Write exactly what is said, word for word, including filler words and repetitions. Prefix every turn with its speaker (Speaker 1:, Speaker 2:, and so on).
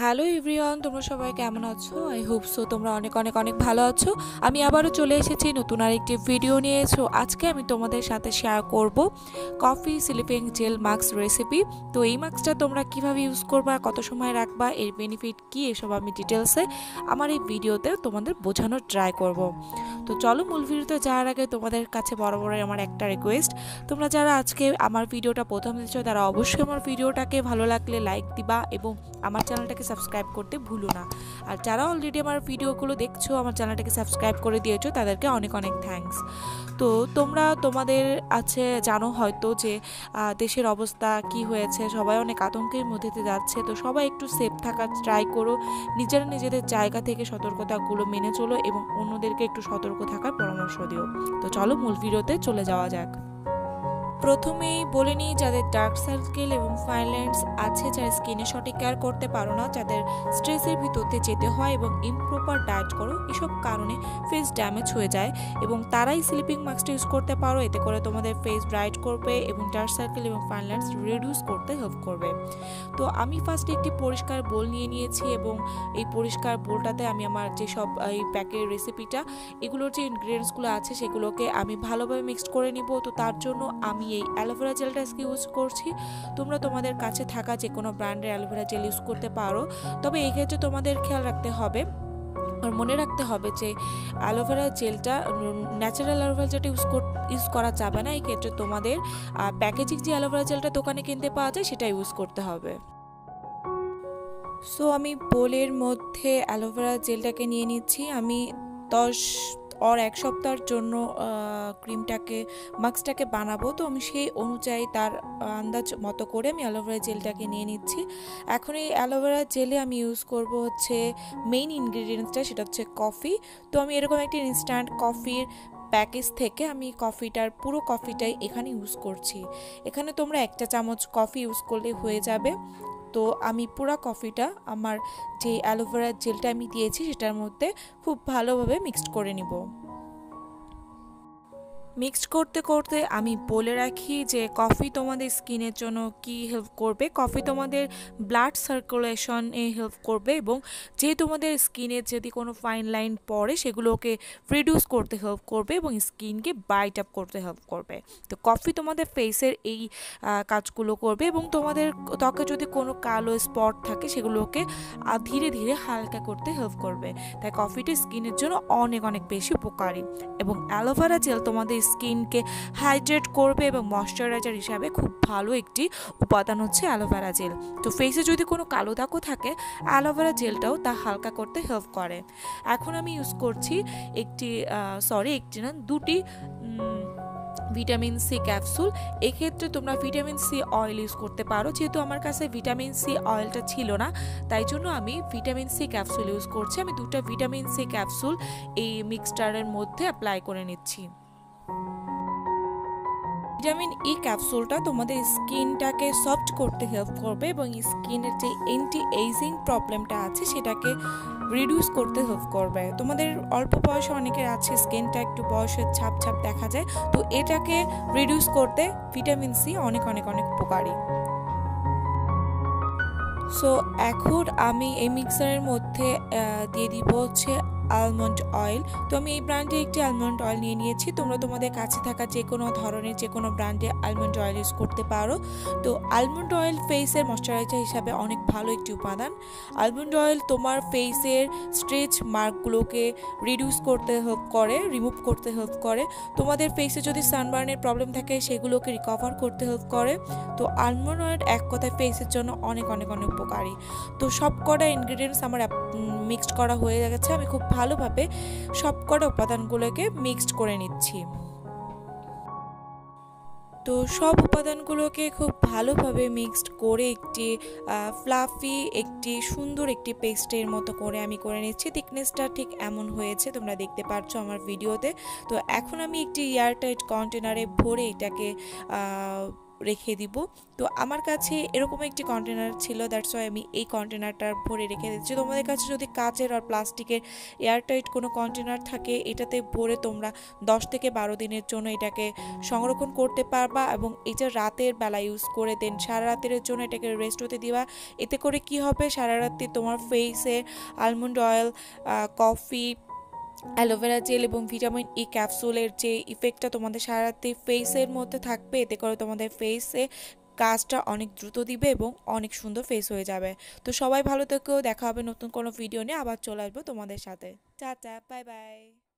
Speaker 1: Hello everyone, তোমরা সবাই কেমন আছো? আই হোপ সো তোমরা অনেক অনেক অনেক ভালো আছো। আমি আবারও চলে এসেছি নতুন আরেকটি ভিডিও নিয়ে। সো আজকে আমি তোমাদের সাথে শেয়ার করব coffee sleeping gel mask recipe. তো এই মাস্কটা তোমরা কিভাবে ইউজ করবা, কত সময় রাখবা, এর বেনিফিট কী, এসব আমি ডিটেলসে আমার এই ভিডিওতে তোমাদের বোঝানোর ট্রাই করব। তো চলো মূল ভিডিওতে যাওয়ার আগে তোমাদের কাছে বরাবরই আমার একটা রিকোয়েস্ট, তোমরা যারা আজকে আমার ভিডিওটা প্রথম দিচ্ছ তারা অবশ্যই আমার ভিডিওটাকে ভালো লাগলে লাইক দিবা এবং আমার চ্যানেলটাকে সাবস্ক্রাইব করতে ভুলো না। আর যারা অলরেডি আমার ভিডিওগুলো দেখছো, আমার চ্যানেলটাকে সাবস্ক্রাইব করে দিয়েছো, তাদেরকে অনেক অনেক থ্যাঙ্কস। তো তোমরা তোমাদের আছে জানো হয়তো যে দেশের অবস্থা কি হয়েছে, সবাই অনেক আতঙ্কের মধ্যে দিয়ে যাচ্ছে। তো সবাই একটু সেফ থাকার ট্রাই করো, নিজেরা নিজেদের জায়গা থেকে সতর্কতাগুলো মেনে চলো এবং অন্যদেরকে একটু সতর্ক থাকার পরামর্শ দিও। তো চলো মূল ভিডিওতে চলে যাওয়া যাক। প্রথমেই বলে নিই, যাদের ডার্ক সার্কেল এবং ফাইন লাইন্স আছে, যারা স্কিনে সঠিক কেয়ার করতে পারো না, যাদের স্ট্রেসের ভিতরতে যেতে হয় এবং ইমপ্রপার ডায়েট করো, এসব কারণে ফেস ড্যামেজ হয়ে যায় এবং তারাই স্লিপিং মাস্কটা ইউজ করতে পারো। এতে করে তোমাদের ফেস ব্রাইট করবে এবং ডার্ক সার্কেল এবং ফাইন লাইন্স রিডিউস করতে হেল্প করবে। তো আমি ফার্স্ট একটি পরিষ্কার বোল নিয়ে নিয়েছি এবং এই পরিষ্কার বোলটাতে আমি আমার যেসব এই প্যাকের রেসিপিটা, এগুলোর যে ইনগ্রিডিয়েন্টসগুলো আছে সেগুলোকে আমি ভালোভাবে মিক্সড করে নিব। তো তার জন্য আমি এই অ্যালোভেরা জেলটা আজকে ইউজ করছি। তোমরা তোমাদের কাছে থাকা যে কোনো ব্র্যান্ডের অ্যালোভেরা জেল ইউজ করতে পারো, তবে এই ক্ষেত্রে তোমাদের খেয়াল রাখতে হবে আর মনে রাখতে হবে যে অ্যালোভেরা জেলটা ন্যাচারাল অ্যালোভেরা জেলটা ইউজ ইউজ করা যাবে না। এই ক্ষেত্রে তোমাদের প্যাকেজিং যে অ্যালোভেরা জেলটা দোকানে কিনতে পাওয়া যায় সেটা ইউজ করতে হবে। সো আমি বোলের মধ্যে অ্যালোভেরা জেলটাকে নিয়ে নিচ্ছি। আমি দশ আর এক সপ্তাহের জন্য ক্রিমটাকে মাস্কটাকে বানাবো, তো আমি সেই অনুযায়ী তার আন্দাজ মতো করে আমি অ্যালোভেরা জেলটাকে নিয়ে নিচ্ছি। এখন এই অ্যালোভেরা জেলে আমি ইউজ করব হচ্ছে মেইন ইনগ্রিডিয়েন্টসটা, সেটা হচ্ছে কফি। তো আমি এরকম একটি ইনস্ট্যান্ট কফির প্যাকেজ থেকে আমি কফিটার পুরো কফিটাই এখানে ইউজ করছি। এখানে তোমরা একটা চামচ কফি ইউজ করলে হয়ে যাবে। তো আমি পুরো কফিটা আমার যে অ্যালোভেরা জেলটা আমি দিয়েছি সেটার মধ্যে খুব ভালোভাবে মিক্সড করে নিব। মিক্সড করতে করতে আমি বলে রাখি যে কফি তোমাদের স্কিনের জন্য কি হেল্প করবে। কফি তোমাদের ব্লাড সার্কুলেশনে হেল্প করবে এবং যে তোমাদের স্কিনে যদি কোনো ফাইন লাইন পড়ে সেগুলোকে রিডিউস করতে হেল্প করবে এবং স্কিনকে ব্রাইট আপ করতে হেল্প করবে। তো কফি তোমাদের ফেসের এই কাজগুলো করবে এবং তোমাদের ত্বকে যদি কোনো কালো স্পট থাকে সেগুলোকে ধীরে ধীরে হালকা করতে হেল্প করবে। তাই কফিটা স্কিনের জন্য অনেক অনেক বেশি উপকারী এবং অ্যালোভেরা জেল তোমাদের স্কিনকে হাইড্রেট করবে এবং ময়শ্চারাইজার হিসাবে খুব ভালো একটি উপাদান হচ্ছে অ্যালোভেরা জেল। তো ফেসে যদি কোনো কালো দাগও থাকে, অ্যালোভেরা জেলটাও তা হালকা করতে হেল্প করে। এখন আমি ইউজ করছি একটি সরি একটি না দুটি ভিটামিন সি ক্যাপসুল। এক্ষেত্রে তোমরা ভিটামিন সি অয়েল ইউজ করতে পারো। যেহেতু আমার কাছে ভিটামিন সি অয়েলটা ছিল না, তাই জন্য আমি ভিটামিন সি ক্যাপসুল ইউজ করছি। আমি দুটো ভিটামিন সি ক্যাপসুল এই মিক্সচারের মধ্যে অ্যাপ্লাই করে নিচ্ছি। ভিটামিন ই ক্যাপসুলটা তোমাদের স্কিনটাকে সফট করতে হেল্প করবে এবং স্কিনের যে অ্যান্টি এইজিং প্রবলেমটা আছে সেটাকে রিডিউস করতে হেল্প করবে। তোমাদের অল্প বয়সে অনেকের আছে স্কিনটা একটু বয়সের ছাপ ছাপ দেখা যায়, তো এটাকে রিডিউস করতে ভিটামিন সি অনেক অনেক অনেক উপকারী। সো এখন আমি এই মিক্সারের মধ্যে দিয়ে দিব হচ্ছে আলমন্ড অয়েল। তো আমি এই ব্র্যান্ডে একটি আলমন্ড অয়েল নিয়ে নিয়েছি। তোমরা তোমাদের কাছে থাকা যে কোনো ধরনের যে কোনো ব্র্যান্ডে আলমন্ড অয়েল ইউজ করতে পারো। তো আলমন্ড অয়েল ফেসের ময়শ্চারাইজার হিসাবে অনেক ভালো একটি উপাদান। আলমন্ড অয়েল তোমার ফেসের স্ট্রেচ মার্কগুলোকে রিডিউস করতে হেল্প করে, রিমুভ করতে হেল্প করে। তোমাদের ফেসে যদি সানবার্নের প্রবলেম থাকে সেগুলোকে রিকভার করতে হেল্প করে। তো আলমন্ড অয়েল এক কথায় ফেসের জন্য অনেক অনেক অনেক উপকারী। তো সব কটা ইনগ্রিডিয়েন্টস আমার মিক্সড করা হয়ে গেছে। আমি খুব ভালোভাবে সব কটা উপাদানগুলোকে মিক্সড করে নিচ্ছি। তো সব উপাদানগুলোকে খুব ভালোভাবে মিক্সড করে একটি ফ্লাফি একটি সুন্দর একটি পেস্টের মতো করে আমি করে নিচ্ছি। থিকনেসটা ঠিক এমন হয়েছে, তোমরা দেখতে পাচ্ছ আমার ভিডিওতে। তো এখন আমি একটি এয়ারটাইট কন্টেনারে ভরে এটাকে রেখে দিব। তো আমার কাছে এরকম একটি কন্টেনার ছিল, দ্যাটস ওয়াই আমি এই কন্টেনারটা ভরে রেখে দিচ্ছি। তোমাদের কাছে যদি কাচের আর প্লাস্টিকের এয়ারটাইট কোনো কন্টেনার থাকে, এটাতে ভরে তোমরা দশ থেকে বারো দিনের জন্য এটাকে সংরক্ষণ করতে পারবা এবং এটা রাতের বেলা ইউজ করে দেন সারা রাতের জন্য এটাকে রেস্ট হতে দিবা। এতে করে কি হবে, সারা রাতে তোমার ফেসে almond oil, coffee, aloe vera gel এবং ভিটামিন ই ক্যাপসুলের যে ইফেক্টটা তোমাদের সারা রাতে ফেসের মধ্যে থাকবে, এতে করে তোমাদের ফেসে কাজটা অনেক দ্রুত দিবে এবং অনেক সুন্দর ফেস হয়ে যাবে। তো সবাই ভালো থেকো, দেখা হবে নতুন কোনো ভিডিও নিয়ে, আবার চলে আসবো তোমাদের সাথে। Tata, bye by.